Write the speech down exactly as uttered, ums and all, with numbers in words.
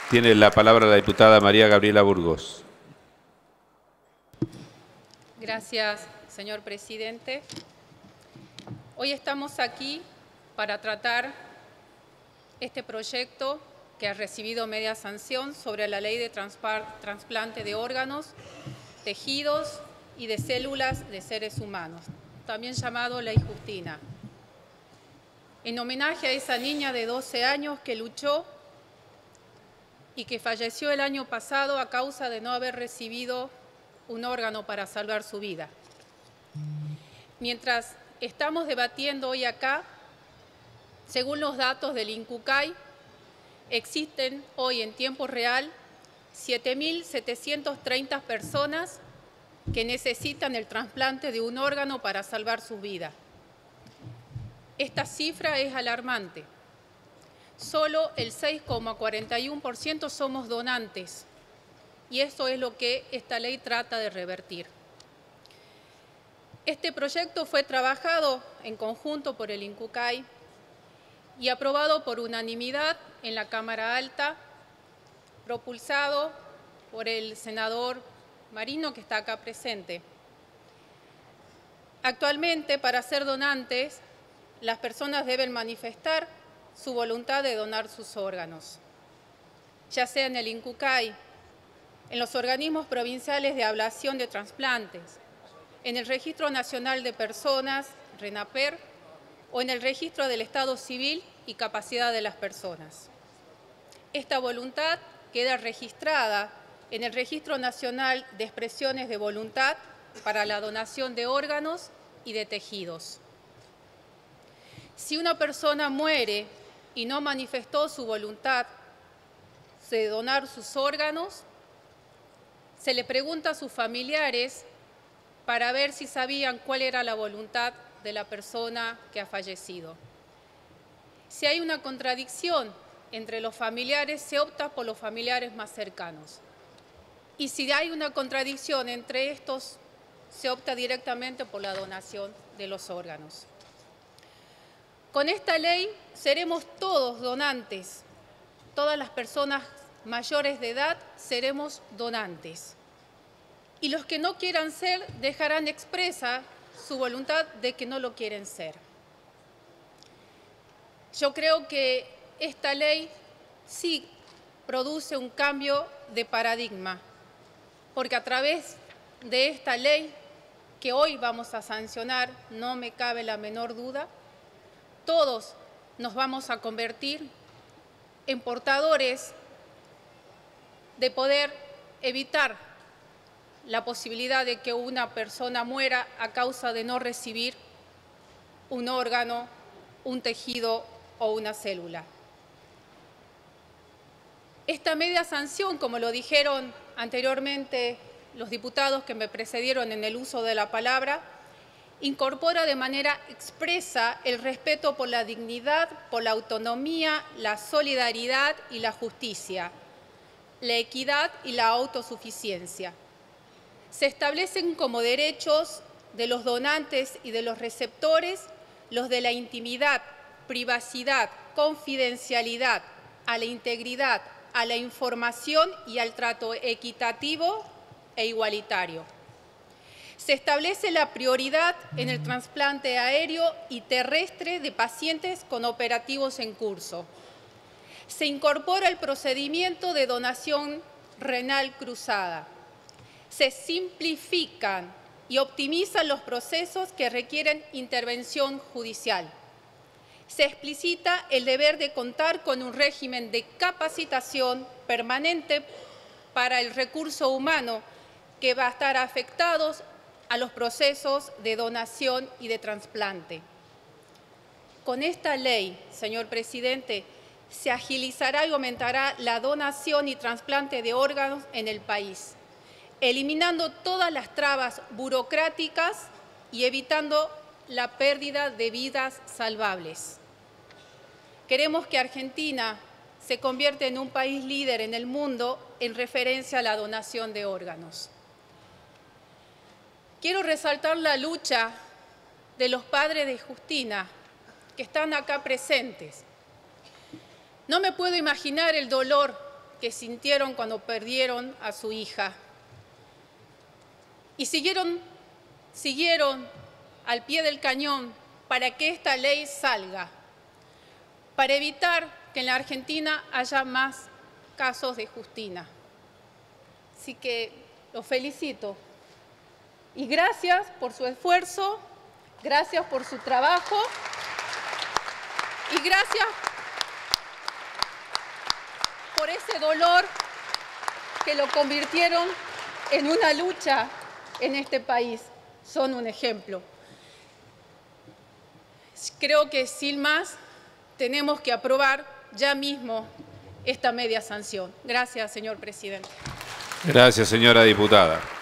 Tiene la palabra la diputada María Gabriela Burgos. Gracias, señor presidente. Hoy estamos aquí para tratar este proyecto que ha recibido media sanción sobre la ley de trasplante de órganos, tejidos y de células de seres humanos, también llamado Ley Justina, en homenaje a esa niña de doce años que luchó y que falleció el año pasado a causa de no haber recibido un órgano para salvar su vida. Mientras estamos debatiendo hoy acá, según los datos del INCUCAI, existen hoy en tiempo real siete mil setecientas treinta personas que necesitan el trasplante de un órgano para salvar su vida. Esta cifra es alarmante. Solo el seis coma cuarenta y uno por ciento somos donantes y eso es lo que esta ley trata de revertir. Este proyecto fue trabajado en conjunto por el INCUCAI y aprobado por unanimidad en la Cámara Alta, propulsado por el senador Marino, que está acá presente. Actualmente, para ser donantes, las personas deben manifestar su voluntad de donar sus órganos, ya sea en el INCUCAI, en los organismos provinciales de ablación de trasplantes, en el Registro Nacional de Personas, RENAPER, o en el Registro del Estado Civil y Capacidad de las Personas. Esta voluntad queda registrada en el Registro Nacional de Expresiones de Voluntad para la donación de órganos y de tejidos. Si una persona muere y no manifestó su voluntad de donar sus órganos, se le pregunta a sus familiares para ver si sabían cuál era la voluntad de la persona que ha fallecido. Si hay una contradicción entre los familiares, se opta por los familiares más cercanos. Y si hay una contradicción entre estos, se opta directamente por la donación de los órganos. Con esta ley seremos todos donantes, todas las personas mayores de edad seremos donantes. Y los que no quieran ser dejarán expresa su voluntad de que no lo quieren ser. Yo creo que esta ley sí produce un cambio de paradigma, porque a través de esta ley que hoy vamos a sancionar, no me cabe la menor duda, todos nos vamos a convertir en portadores de poder evitar la posibilidad de que una persona muera a causa de no recibir un órgano, un tejido o una célula. Esta media sanción, como lo dijeron anteriormente los diputados que me precedieron en el uso de la palabra, incorpora de manera expresa el respeto por la dignidad, por la autonomía, la solidaridad y la justicia, la equidad y la autosuficiencia. Se establecen como derechos de los donantes y de los receptores los de la intimidad, privacidad, confidencialidad, a la integridad, a la información y al trato equitativo e igualitario. Se establece la prioridad en el trasplante aéreo y terrestre de pacientes con operativos en curso. Se incorpora el procedimiento de donación renal cruzada. Se simplifican y optimizan los procesos que requieren intervención judicial. Se explicita el deber de contar con un régimen de capacitación permanente para el recurso humano que va a estar afectados a los procesos de donación y de trasplante. Con esta ley, señor presidente, se agilizará y aumentará la donación y trasplante de órganos en el país, eliminando todas las trabas burocráticas y evitando la pérdida de vidas salvables. Queremos que Argentina se convierta en un país líder en el mundo en referencia a la donación de órganos. Quiero resaltar la lucha de los padres de Justina, que están acá presentes. No me puedo imaginar el dolor que sintieron cuando perdieron a su hija. Y siguieron, siguieron al pie del cañón para que esta ley salga, para evitar que en la Argentina haya más casos de Justina. Así que los felicito. Y gracias por su esfuerzo, gracias por su trabajo y gracias por ese dolor que lo convirtieron en una lucha en este país. Son un ejemplo. Creo que sin más tenemos que aprobar ya mismo esta media sanción. Gracias, señor presidente. Gracias, señora diputada.